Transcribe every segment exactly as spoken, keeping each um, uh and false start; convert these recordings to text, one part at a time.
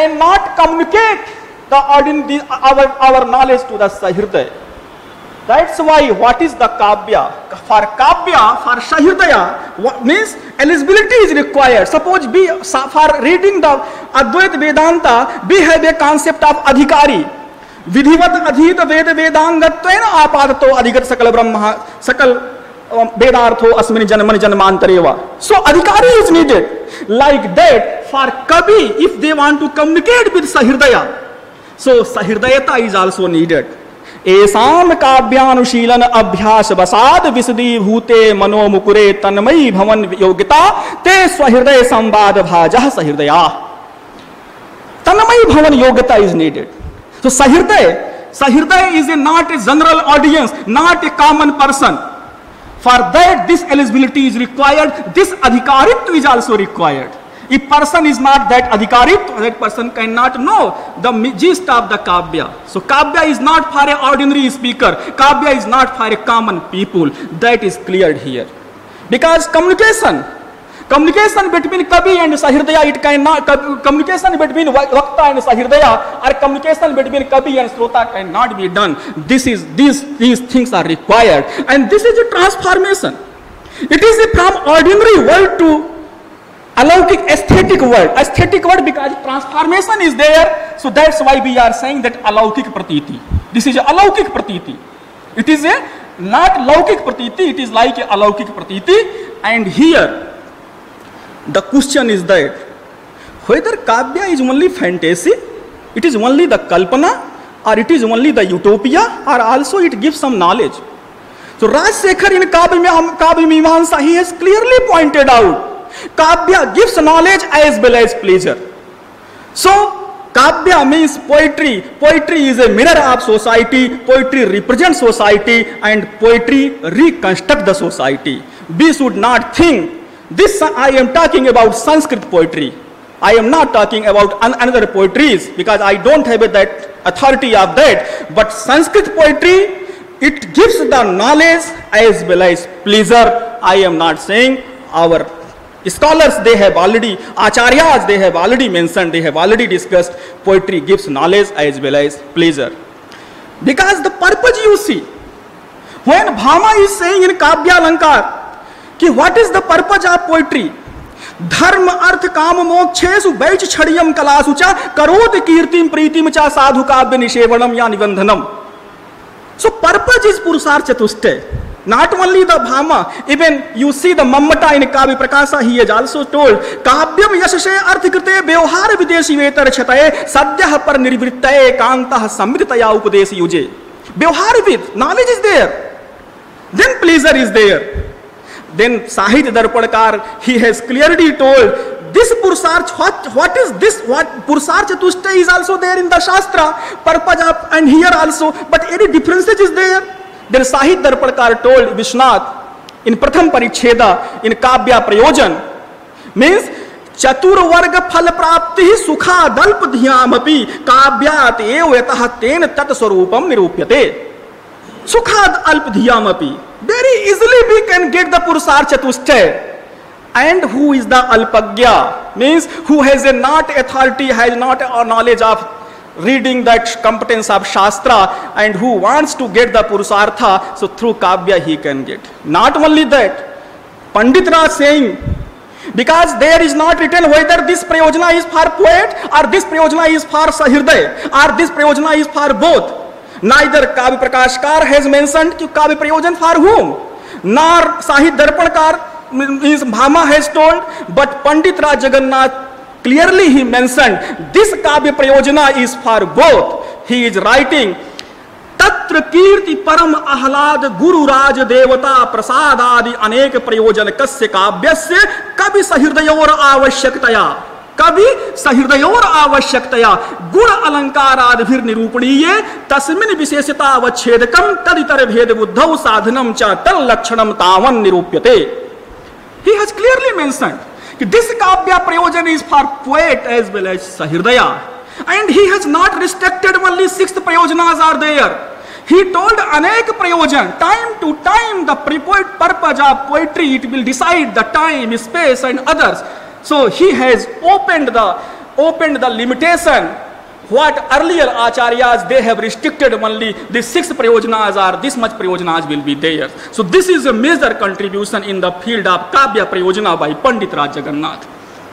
cannot communicate the ordinary, our, our knowledge to the Sahridaya. That's why what is the Kavya? For Kavya, for Sahridaya, what means eligibility is required. Suppose we, for reading the Advaita Vedanta, we have a concept of Adhikari. Vidhivat Adhita Veda Vedangatvena Apadato Adhigat Sakal Brahma Sakal Vedartho Asmini Janmani Janmantareva. So Adhikari is needed. Like that, for Kavi, if they want to communicate with Sahridaya, so Sahridayata is also needed. Esam Kabhyanushīlan Abhyas Vasad Visadi Bhute Mano Mukure Tanmai Bhavan Yogita Te Swahridaya Sambad Bhajah Sahridaya. Tanmai Bhavan Yogita is needed. So Sahridaya, Sahridaya is a, not a general audience, not a common person. For that, this eligibility is required. This adhikaritva is also required. If person is not that adhikaritva, that person cannot know the gist of the Kavya. So Kavya is not for an ordinary speaker. Kavya is not for a common people. That is cleared here. Because communication, communication between Kavi and Sahridaya, it cannot, communication between Vakta and Sahridaya, or communication between Kavi and Srota cannot be done. This is, these, these things are required. And this is a transformation. It is a from ordinary world to alaukic aesthetic world. Aesthetic world because transformation is there. So that's why we are saying that alaukik pratiti. This is a alaukik pratiti. It is a not laukik pratiti, it is like a alaukik pratiti. And here, the question is that whether Kavya is only fantasy, it is only the kalpana, or it is only the utopia, or also it gives some knowledge. So Rajsekhar in Kavya Mīmānsa, he has clearly pointed out, Kavya gives knowledge as well as pleasure. So Kavya means poetry. Poetry is a mirror of society. Poetry represents society, and poetry reconstructs the society. We should not think this. I am talking about Sanskrit poetry. I am not talking about another poetries because I don't have that authority of that. But Sanskrit poetry, it gives the knowledge as well as pleasure. I am not saying our scholars, they have already, acharyas, they have already mentioned, they have already discussed, poetry gives knowledge as well as pleasure. Because the purpose you see, when Bhama is saying in Kavya Alankar, कि what is the purpose of poetry? धर्म अर्थ काम मोक्षेषु वैच छड़ियम कलासु च करोति कीर्तिम प्रीतिम च साधु काव्य निषेवणम या निबंधनम. So purpose is Purusharth Chatushtay. Not only the Bhama, even you see the Mammata in Kavya Prakasa, he has also told, Kavyam yashashe arthikrite vyavhar videshi vetar chataye sadyah par nirvrittaye kantah samritaya upadesi yuje. Vyavhar vid, knowledge is there. Then pleasure is there. Then Sahitya Darpanakar, he has clearly told, this Purusharth, what, what is this? What Purusharth Chatushtay is also there in the Shastra, purpose of, and here also, but any differences is there? Then Sahitya Darpanakar told Vishnath in Pratham Paricheda, in Kavya Prayojan, means Chatur Varga Phal Prapti Sukha Dalp Dhyamapi Kavyat Evetah Ten Tat Swarupam Nirupyate. Sukha Alp Dhyamapi. Very easily we can get the Purusharth Chatushtay. And who is the Alpagya? Means who has a not authority, has not a knowledge of reading that competence of Shastra, and who wants to get the Purushartha, so through Kavya he can get. Not only that, Panditra saying, because there is not written whether this Prayojana is for poet, or this Prayojana is for Sahridaya, or this Prayojana is for both. Neither Kavya Prakashkar has mentioned Kavya Prayojan for whom, nor Sahitya Darpanakar, means Bhama has told, but Pandit Raj Jagannath clearly he mentioned this Kavya Prayojana is for both. He is writing, Tatra Kirti Param Ahlad Guru Raj Devata Prasadadi Anek Prayojan Kasya Kavyasya Kavi Sahridayor Avashaktaya. कभी सहृदयोर आवश्यकतया गुण अलंकारादभिर निरूपणीये तस्मिन् विशेषता अवच्छेदकम तदितर भेद बुद्धौ साधनम च तल लक्षणम तावन निरूप्यते. He has clearly mentioned that this Kavya Prayojan is for poet as well as Sahridaya, and he has not restricted only six Prayojanas are there. He told Anek Prayojan, time to time the purpose of poetry, it will decide the time, space and others. So he has opened the opened the limitation. What earlier acharyas, they have restricted only the six prayojanas or this much prayojanas will be there. So this is a major contribution in the field of Kavya Prayojana by Pandit Raj Jagannath.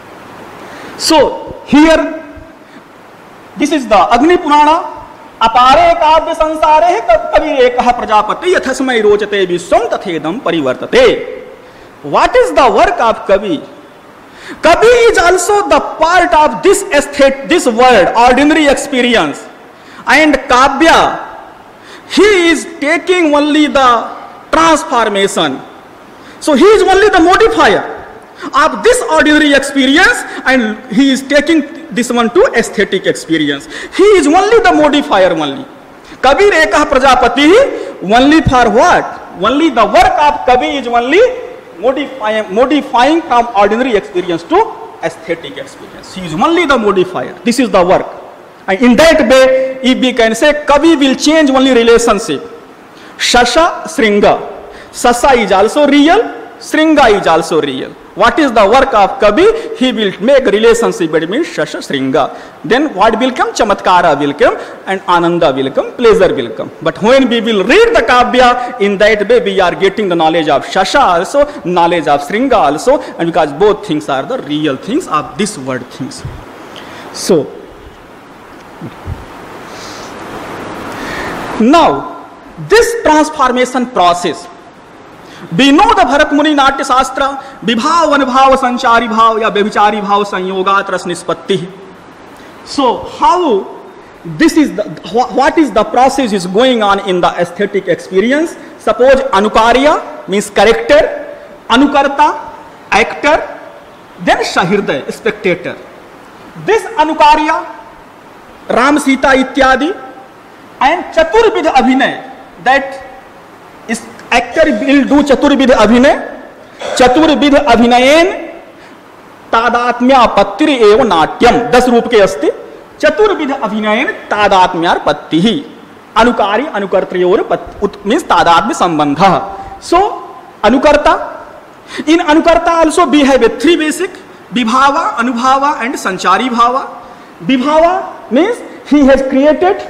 So here, this is the Agni Purana. Apare Kavya Sansare Kavire Kaha Prajapati Yathasmai Rojate Viswam Tathedam Parivartate. What is the work of Kavi? Kavi is also the part of this aesthetic, this world, ordinary experience. And Kavya, he is taking only the transformation. So he is only the modifier of this ordinary experience, and he is taking this one to aesthetic experience. He is only the modifier only. Kabir Ekah Prajapati, only for what? Only the work of Kavi is only modifying, modifying from ordinary experience to aesthetic experience. He is only the modifier. This is the work. And in that way, if we can say, Kavi will change only relationship. Shasha, Sringa. Sasa is also real, Sringa is also real. What is the work of Kavi? He will make relationship between Shasha, Sringa. Then what will come? Chamatkara will come and Ananda will come, pleasure will come. But when we will read the Kavya, in that way we are getting the knowledge of Shasha also, knowledge of Sringa also, and because both things are the real things of this word things. So, now, this transformation process, we know the Bharat Muni Natya Shastra, Vibhav, Anubhav, Sanchari Bhav, ya Bevichari Bhav, Sanyogat, Ras Nispatti. So, how this is the, what is the process is going on in the aesthetic experience? Suppose Anukarya means character, Anukarta, actor, then Shahirdaya, spectator. This Anukarya, Ram, Sita, Ityadi, and Chaturvidha Abhinay, that is actor will do Chaturvidha Abhinay, Chaturvidha Abhinayen, Tadatmya Pattiri Eva Natyam, das रूप के अस्ति, Chaturvidha Abhinayen, Tadatmyar Pattihi, Anukari, Anukartriyor, Pat, means Tadatmya Sambandha. So, Anukarta, in Anukarta also we have a three basic, Vibhava, Anubhava and Sanchari Bhava. Vibhava means he has created,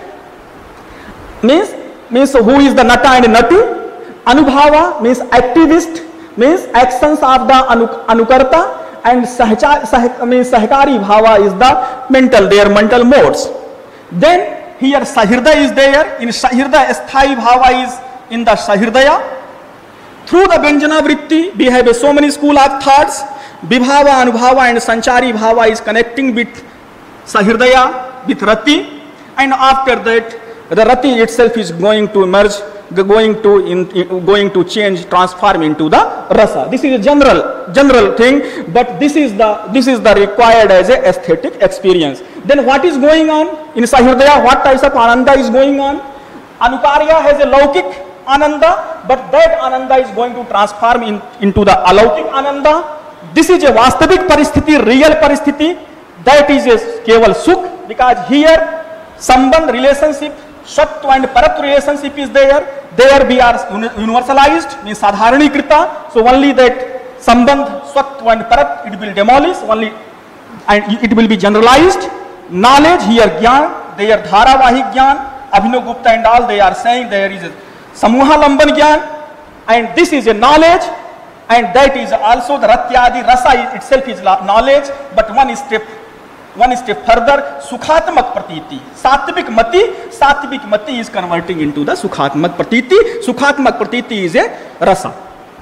means, means who is the Nata and Nati. Anubhava means activist, means actions of the anu, Anukarta, and Sahcha, sah, means Sahakari Bhava is the mental, their mental modes. Then here Sahirdaya is there, in Sahirdaya Sthai Bhava is in the Sahirdaya. Through the Vyanjana Vritti, we have so many school of thoughts. Vibhava, Anubhava and Sanchari Bhava is connecting with Sahirdaya, with Rati, and after that the Rati itself is going to emerge, going to in, in, going to change, transform into the Rasa. This is a general general thing, but this is the this is the required as a aesthetic experience. Then what is going on in Sahirdaya? What types of Ananda is going on? Anukarya has a Laukik Ananda, but that Ananda is going to transform in, into the Alaukik Ananda. This is a Vastavik Paristhiti, real Paristhiti. That is a Keval Sukh, because here Sambandh relationship, Sattva and Parat relationship is there. There we are universalized, means Sadharanikrita. So only that Sambandh, Sattva and Parat, it will demolish, only, and it will be generalized. Knowledge, here Gyan, there Dharavahi Gyan, Abhinav Gupta and all, they are saying there is a Samuha Lamban Gyan, and this is a knowledge, and that is also the Ratyadi, Rasa itself is knowledge, but one step One step further, Sukhatmak Pratiti. Satvik Mati, Satvik Mati is converting into the Sukhatmak Pratiti. Sukhatmak Pratiti is a Rasa.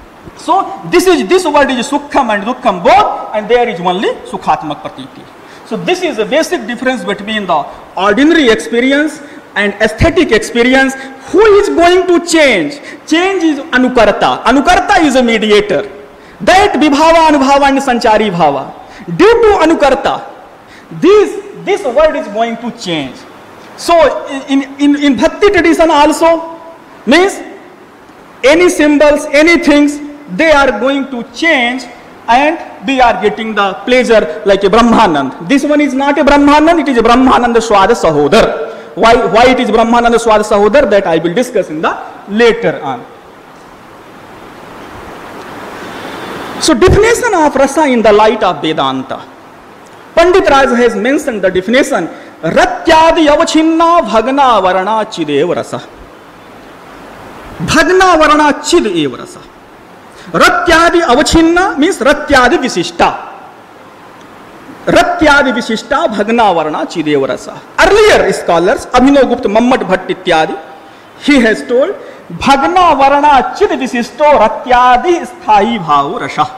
So this is this word is Sukham and Dukkham both, and there is only Sukhatmak Pratiti. So this is a basic difference between the ordinary experience and aesthetic experience. Who is going to change? Change is Anukarta. Anukarta is a mediator. That Vibhava, Anubhava and Sanchari Bhava. Due to Anukarta, This, this word is going to change. So, in, in, in Bhakti tradition also, means any symbols, any things, they are going to change, and we are getting the pleasure like a Brahmanand. This one is not a Brahmanand, it is a Brahmananda Swada Sahodar. Why, why it is Brahmananda Swada Sahodar, that I will discuss in the later on. So, definition of rasa in the light of Vedanta. Pandit Raj has mentioned the definition, ratyadi avachinna bhagna varana chidev rasa. Bhagna varana chidev rasa. Ratyadi avachinna means ratyadi visishta. Ratyadi visishta bhagna varana chidev rasa. Earlier scholars, Abhinav Gupta, Mammat Bhatt ityadi, he has told, bhagna varana chid visishto ratyadi sthai bhav rasha.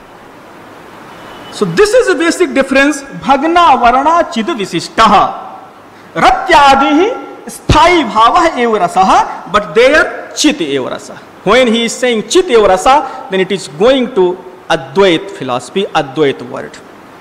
So this is a basic difference. Bhagna varana chid visishta. Ratyadi sthai bhava eva rasa, but there chit eva rasa. When he is saying chit eva rasa, then it is going to Advaita philosophy, Advaita word.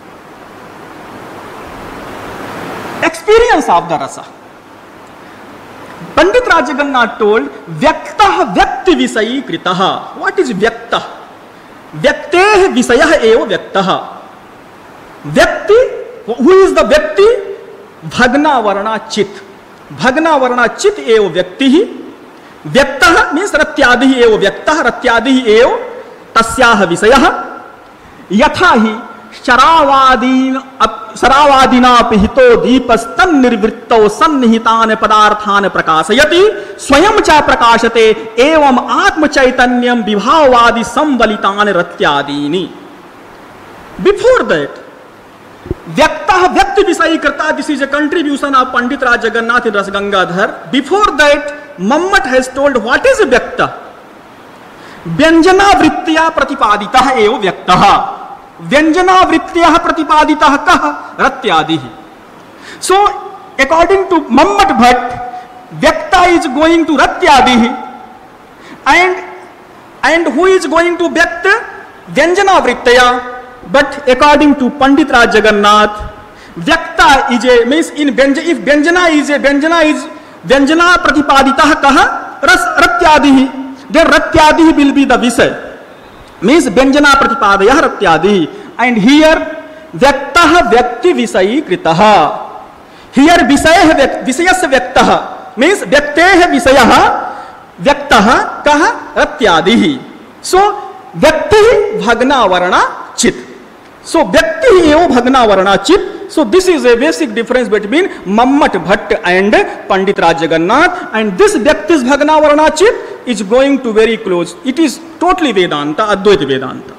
Experience of the rasa. Pandit Raj Jagannath told, Vyaktah Vyakti Visayi Kritaha. What is Vyaktah? Vyakteh Visayah eva Vyaktah. Vyakti, who is the Vyakti? Bhagna Varana Chit. Bhagna Varana Chit eva Vyaktihi. Vyaktah means Ratyadihi eva Vyaktah, Ratyadihi eva Tasyaha Visayah. Yathahi Sharavadin Saravadina Pihito Deepastan Nirvrittau Sannihitan Padarthan Prakasayati Swayam Cha Prakashate Evam Atma Chaitanyam Vibhavadi Sambalitan Ratyadini. Before that, Vyaktah Vyakti Visayi Karta, this is a contribution of Pandit Raj Jagannath in Rasgangadhar. Before that, Mammat has told what is Vyakta. Vyanjana Vrittya Pratipaditah eva Vyaktaha. Vyanjana Vrittya Pratipaditah kah Ratyadihi. So, according to Mammat Bhatt, Vyakta is going to Ratyadihi, and and who is going to Vyakta? Vyanjana Vrittya. But according to Pandit Raj Jagannath, Vyakta is a means in Vyanjana, if Vyanjana is a Vyanjana is Vyanjana Pratipaditah kah Ratyadihi, then Ratyadihi will be the Visay. Means Vyanjana Pratipadayah Ratyadihi. And here Vyaktah Vyakti Visayi Kritaha. Here Visayah Visayas Vyaktaha means Vyakteh Visayah Vyaktaha Kaha Ratyadihi. So Vyakti Bhagna Varana Chit. So Vyakti eva Bhagna Varana Chit. So this is a basic difference between Mammat Bhatt and Pandit Raj Jagannath. And this Vyaktis Bhagna Varana Chit is going to very close. It is totally Vedanta, Advaita Vedanta.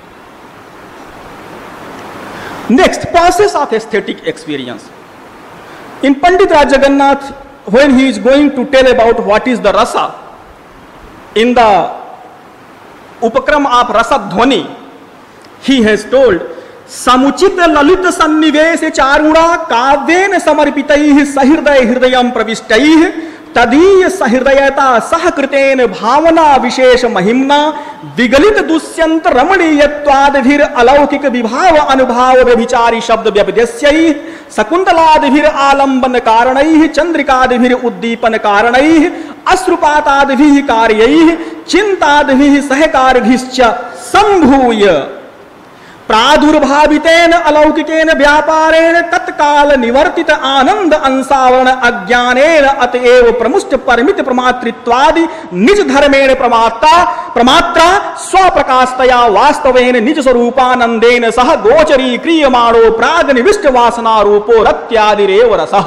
Next, process of aesthetic experience. In Pandit Raj Jagannath, when he is going to tell about what is the rasa, in the Upakram of Rasa Dhwani, he has told, Samuchita Lalita Sannives Charuna Kavyen Samarpitaih Sahirday Hirdayam Pravishtaih Tadiya Sahirdayata Sahakriten Bhavana Vishesh Mahimna Vigalit Dusyant Ramaniyatwadhir Alaukik Vibhava Anubhava Vichari Shabda Vyapidyasyai Sakundaladhir Alamban Karanai Chandrikadhir Uddipan Karanai Asrupatadhih Karyai Chintadhih Sahakarghischa Sambhuya प्रादुर्भावितेन अलौकिकेन व्यापारेण तत्काल निवर्तित आनंद अंसावरण अज्ञानेन अतएव प्रमुष्ट परिमित प्रमातृत्वादि निज धर्मेण प्रमाता प्रमात्रा स्वप्रकाशतया वास्तवेन निज स्वरूपानंदेन सह गोचरी क्रियमाणो प्राग निविष्ट वासना रूपो रत्यादिरेव रसः.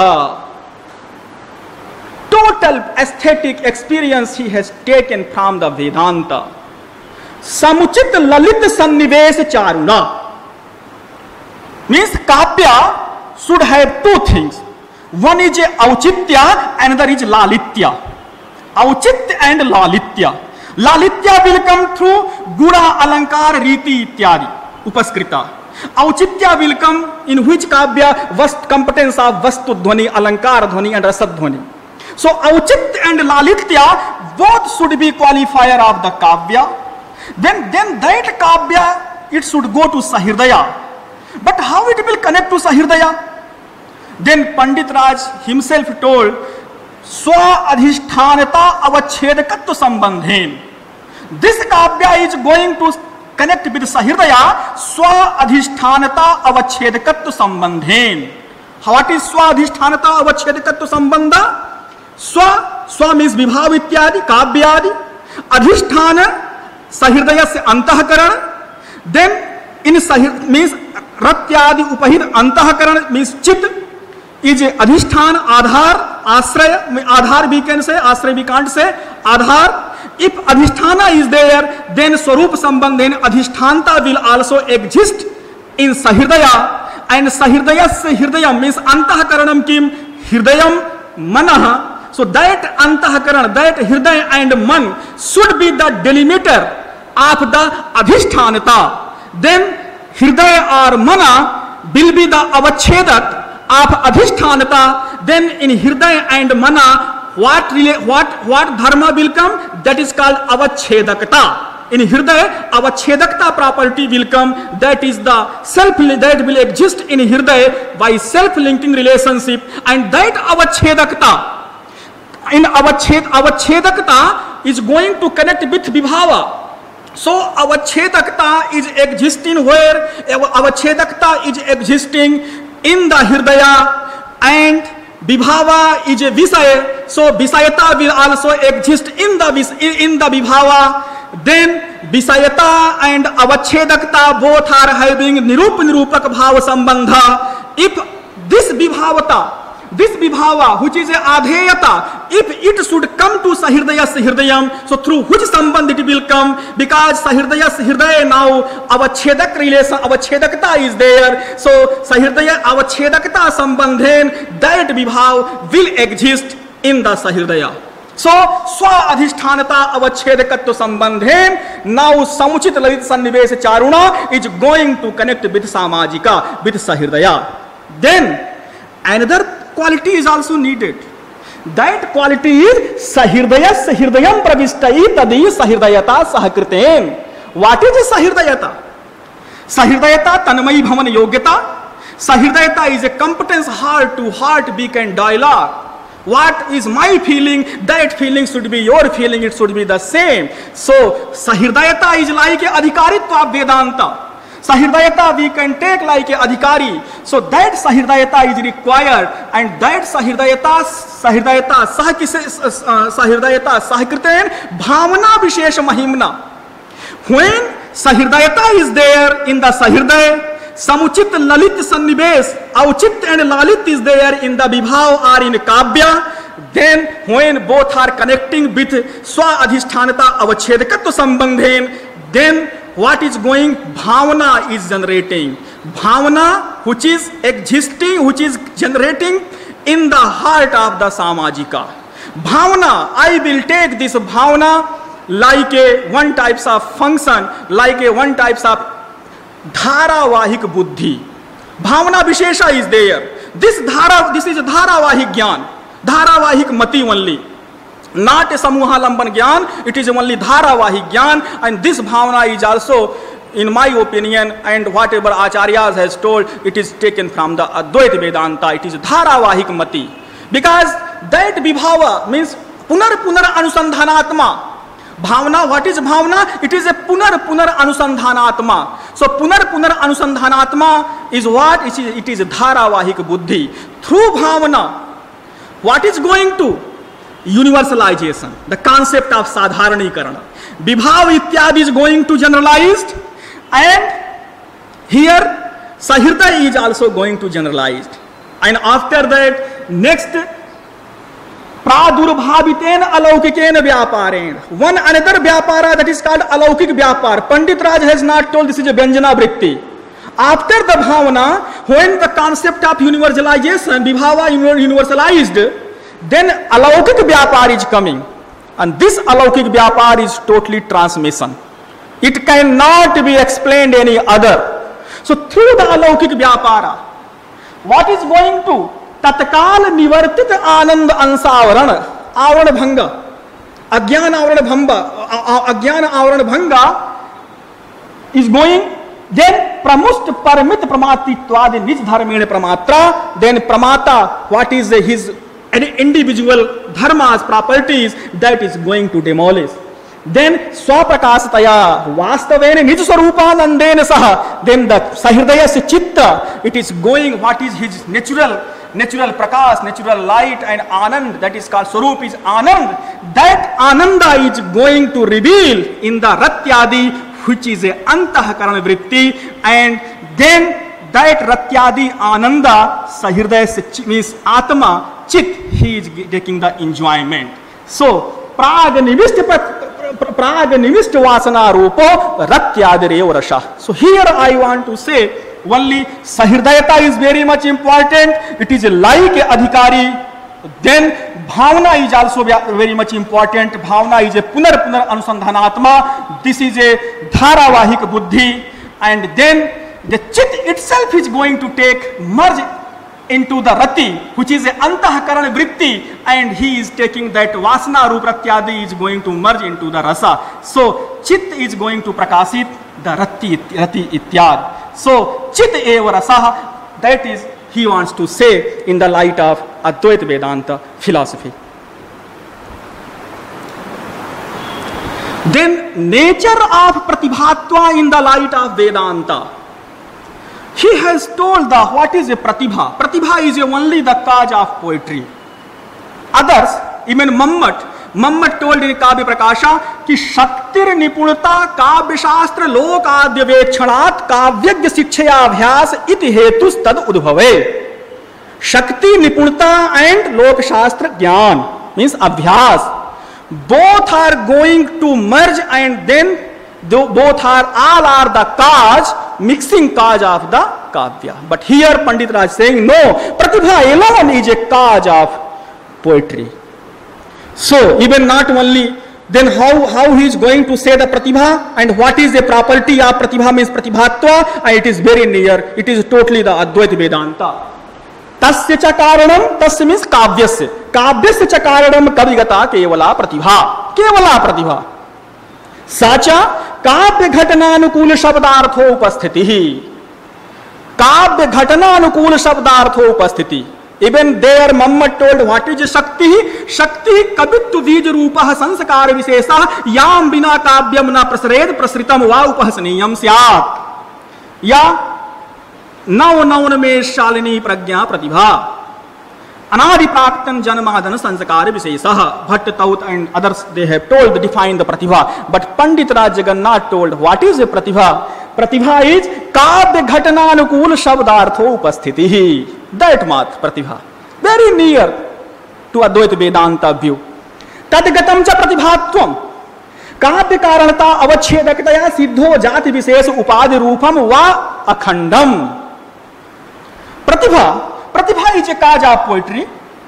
Total aesthetic experience he has taken from the Vedanta. Samuchit Lalit Sannives Charuna means Kapya should have two things. One is Auchitya, another is Lalitya. Auchitya and Lalitya. Lalitya will come through Guna Alankar Riti Ityadi Upaskrita. Auchitya will come in which Kavya vast competence of Vastu Dhwani, Alankar Dhwani and Rasad Dhwani. So Auchitya and Lalitya both should be qualifier of the Kavya. Then, then that Kavya, it should go to Sahirdaya. But how it will connect to Sahirdaya? Then Pandit Raj himself told, Swa Adhishthanata Avachedakatva Sambandhen. This Kavya is going to connect with Sahirdaya, Swa Adhishthanata Avachedakatva Sambandhen. What is Swa Adhishthanata Avachedakatva Sambandha? Swa, Swa means Vibhav Ityadi, Kavyadi. Adhisthana Sahirdaya se antahkaran. Then in Sahir means Ratyadi upahit antahakaran means chit is adhishthana, adhar, ashraya, adhar we can say, ashraya we can't say, adhar. If adhishthana is there, then swarup sambandh, then adhisthanta will also exist in sahirdaya, and sahirdaya hirdaya means antahakaranam kim hirdayam manah. So that antahakaran, that hirdaya and man should be the delimiter of the adhishthanata. Then hirdaya or mana will be the avachhedak of adhishthanata. Then in hirdaya and mana, what what what dharma will come? That is called avachhedakta. In hirdaya, avachhedakta property will come. That is the self that will exist in hirdaya by self-linking relationship, and that avachhedakta in avached avachhedakta is going to connect with vibhava. So avachhedakta is existing where? Avachhedakta is existing in the hirdaya, and vibhava is a visaya. So visayata will also exist in the in the vibhava. Then visayata and avachhedakta both are having nirup nirupak bhava sambandha. If this vibhavata, this vibhava, which is a adheyata, if it should come to sahirdaya hirdayam, so through which sambandh it will come? Because sahirdaya hirdaya now avachhedak relation, avachhedakta is there. So sahirdaya avachhedakta sambandhen, that vibhav will exist in the sahirdaya. So swa adhishtanata avachhedakatva sambandhen, now samuchit lalit sannivesh charuna is going to connect with samajika, with sahirdaya. Then another quality is also needed. That quality is sahirdayas hirdayam pravishtai tadi sahirdayata sahakriten. What is sahirdayata? Sahirdayata tanmayi bhavan yogyata. Sahirdayata is a competence heart to heart we can dialogue. What is my feeling? That feeling should be your feeling. It should be the same. So sahirdayata is like a adhikaritva vedanta. Sahirdayata we can take like a adhikari. So that sahirdayata is required, and that sahirdayata sahirdayata sahakise sahirdayata sahakriten bhavana vishesha mahimna. When sahirdayata is there in the sahirdaya, samuchit lalit sannivesh, auchit and lalit is there in the vibhav or in kabya, then when both are connecting with swa adhishtanata avachhedakatva sambandhen, then what is going? Bhavana is generating. Bhavana which is existing, which is generating in the heart of the samajika. Bhavana, I will take this bhavana like a one types of function, like a one types of dharavahik buddhi. Bhavana vishesha is there. This dhara, this is a dharavahik gyan, dharavahik mati only. Not a samuha lamban gyan, it is only dharavahi gyan, and this bhavana is also, in my opinion, and whatever acharyas has told, it is taken from the Advaita Vedanta. It is dharavahik mati, because that vibhava means punar punar anusandhanatma. Bhavana, what is bhavana? It is a punar punar anusandhanatma. So punar punar anusandhanatma is what? It is, it is dharavahik buddhi. Through bhavana, what is going to? Universalization, the concept of sadharanikaran. Vibhav ityadi is going to generalized, and here sahirda is also going to generalized. And after that, next, pradurabhaviten alaukikena vyaparen. One another vyapara, that is called alaukik vyapar. Pandit Raj has not told this is a Vyanjana Vritti. After the bhavana, when the concept of universalization, vibhava universalized, then alaukik vyapar is coming, and this alaukik vyapar is totally transmission. It cannot be explained any other. So through the alaukik vyapara, what is going to? Tatkal nivartit anand ansavaran, avarana bhanga, agyana avarana bhanga, agyana avarana bhanga is going. Then pramust paramit pramatitwadi nij dharmene pramatra. Then pramata, what is his individual dharma's properties, that is going to demolish. Then swaprakasataya vastavene nij swarupanandena saha. Then the sahirdaya se chitta, it is going, what is his natural natural prakash, natural light and anand, that is called swarup is anand. That ananda is going to reveal in the ratyadi, which is a antahkarana vritti, and then that Ratyadi Ananda Sahirdaya means Atma, Chit, he is taking the enjoyment. So, Prag Nivist Prag Nivist Vasana Rupo Ratyadirev Rasha. So, here I want to say only Sahirdayata is very much important. It is like Adhikari. Then Bhavana is also very much important. Bhavana is a Punar Punar Anusandhanatma. This is a Dharavahik Buddhi. And then the Chit itself is going to take merge into the Rati, which is a Antahkarana Vritti, and he is taking that Vasana Rupratyadi is going to merge into the Rasa. So Chit is going to Prakasit the Rati, Rati Ityad. So Chit eva Rasaha, that is he wants to say in the light of Advaita Vedanta philosophy. Then nature of Pratibhatva in the light of Vedanta. He has told the what is a Pratibha. Pratibha is only the cause of poetry. Others, even Mammat, Mammat told in Kavya Prakasha कि शक्तिर निपुणता काव्य शास्त्र लोक आद्य वेक्षणात् काव्यज्ञ शिक्षया अभ्यास इति हेतुस् तद उद्भवे. शक्ति निपुणता and लोक शास्त्र ज्ञान means अभ्यास. Both are going to merge and then both are all are the cause, mixing cause of the kavya. But here Pandit Raj saying no, Pratibha alone is a cause of poetry. So even not only, then how, how he is going to say the Pratibha and what is the property of Pratibha means Pratibhatva, and it is very near, it is totally the Advaita Vedanta. Tasya cha karanam, tasya means kavyasya. Kavyasya cha karanam kavigata kevala pratibha. Kevala pratibha. Sacha काव्य घटनानुकूल शब्दार्थो उपस्थिति. काव्य घटनानुकूल शब्दार्थो उपस्थिति. Even there Mammat told what is Shakti? Shakti kabittu बीज रूपः संस्कार विशेषः याम बिना काव्यम न प्रसरेद प्रसृतम वा उपहसनीयम स्यात्. या नव नवन में शालिनी प्रज्ञा प्रतिभा. Anadi Praktan Janmadana Sanskara Visesah. Bhatt, Taut and others, they have told, define the Pratibha. But Pandit Raj Jagannath told, what is a Pratibha? Pratibha is Kavya Ghatananukul Shabdartho Upasthitihi. That mat Pratibha. Very near to Advaita Vedanta view. Tadgatam cha Pratibhatvam. Kavya Karanata Avachedakataya Siddho Jati Vises Upadi Rupam Va Akhandam. Pratibha. Pratibha is a cause of poetry.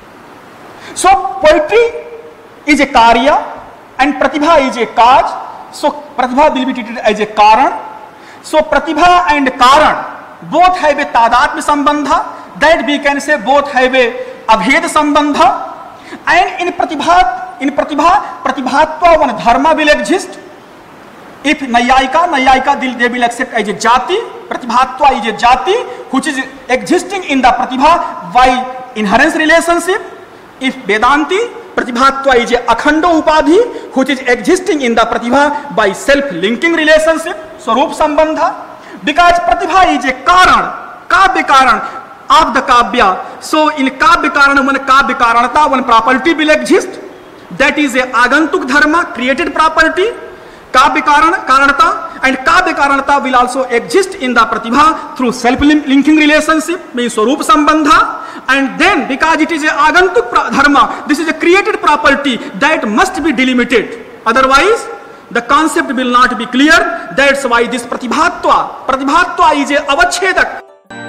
So poetry is a karya and Pratibha is a cause. So Pratibha will be treated as a karan. So Pratibha and karan both have a tadatmya sambandha. That we can say both have a abhed sambandha. And in Pratibha, in Pratibha, Pratibhatva one dharma will exist. If Nayayika, Nayayika they will accept as a jati. Pratibhatva is a jati which is existing in the Pratibha by inherence relationship. If Vedanti, Pratibhatva is a akhando upadhi which is existing in the Pratibha by self-linking relationship, Swarup Sambandha. Because Pratibha is a karan, Kavya karan of the Kavya. So in Kavya karan, one Kavya karanata, one property will exist. That is a agantuk dharma, created property. Kavya karana, karanata, and Kavya karanata will also exist in the Pratibha through self-linking relationship, means Swarup Sambandha. And then because it is a agantuk dharma, this is a created property that must be delimited. Otherwise, the concept will not be clear. That's why this Pratibhatva, Pratibhatva is a avachedak.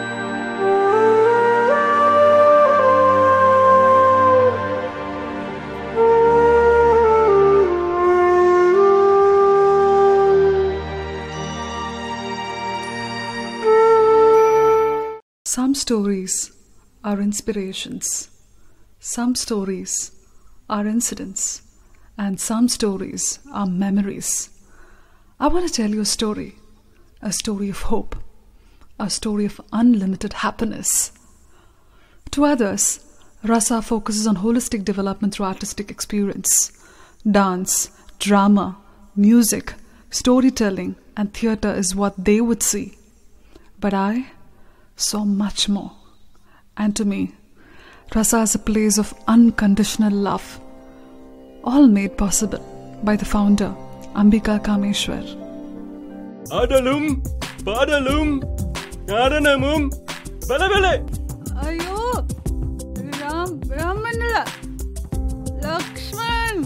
Some stories are inspirations, some stories are incidents, and some stories are memories. I want to tell you a story, a story of hope, a story of unlimited happiness. To others, Rasa focuses on holistic development through artistic experience. Dance, drama, music, storytelling, and theatre is what they would see. But I saw much more. And to me, Rasa is a place of unconditional love, all made possible by the founder, Ambika Kameshwar. Adalum, Padalum, കാരണമും ബലബല അയ്യോ രാം രാമനല്ല ലക്ഷ്മൺ.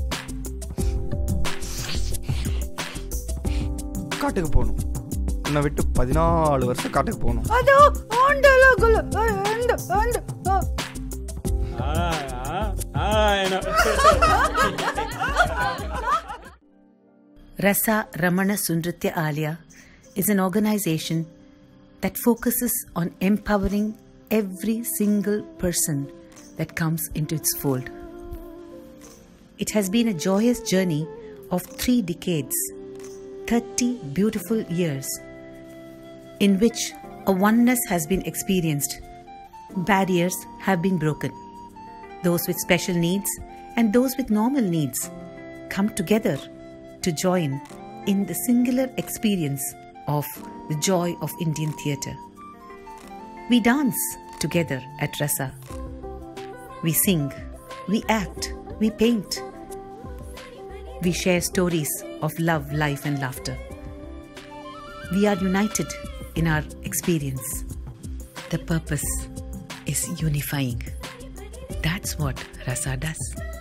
காட்டுக்கு போகணும். உன்னை விட்டு பதினாலு வருஷம் காட்டுக்கு போகணும். அதோ ஆண்டலகுல அந்த அந்த Rasa Ramana Sundritya Alaya is an organization that focuses on empowering every single person that comes into its fold. It has been a joyous journey of three decades, thirty beautiful years, in which a oneness has been experienced. Barriers have been broken. Those with special needs and those with normal needs come together to join in the singular experience of the joy of Indian theatre. We dance together at Rasa. We sing, we act, we paint. We share stories of love, life and laughter. We are united in our experience. The purpose is unifying. That's what Rasa does.